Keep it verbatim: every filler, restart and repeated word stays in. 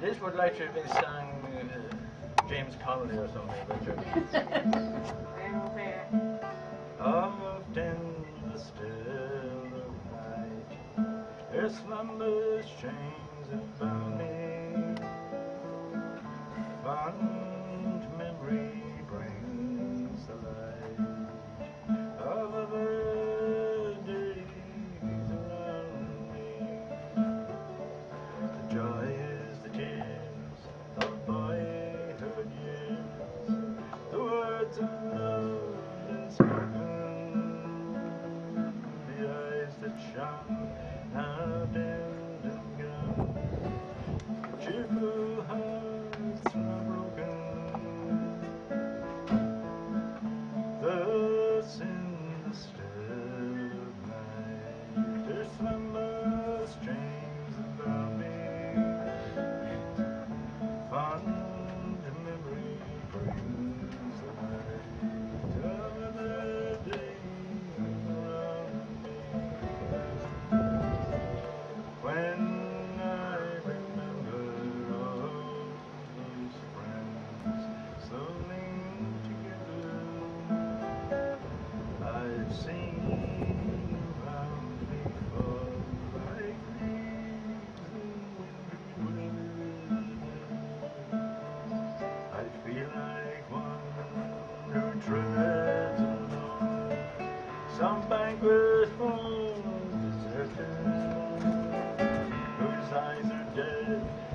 This would like to have been sung uh, James Connolly or something, but sure. Often the still of night, there slumbers chains about me. Fond memory brings the light of other days around me. The joy is the tears of boyhood years, the words of love unspoken, the eyes that shone now dimmed and gone, cheerful hearts now broken. Thus in the still of night, there slumbers chains about me. Fond memory brings the light of the days around me. When I remember all those friends so linked together, I've seen around me fall like leaves in windy weather. I feel like one who treads alone some banquet hall deserted, whose eyes are dead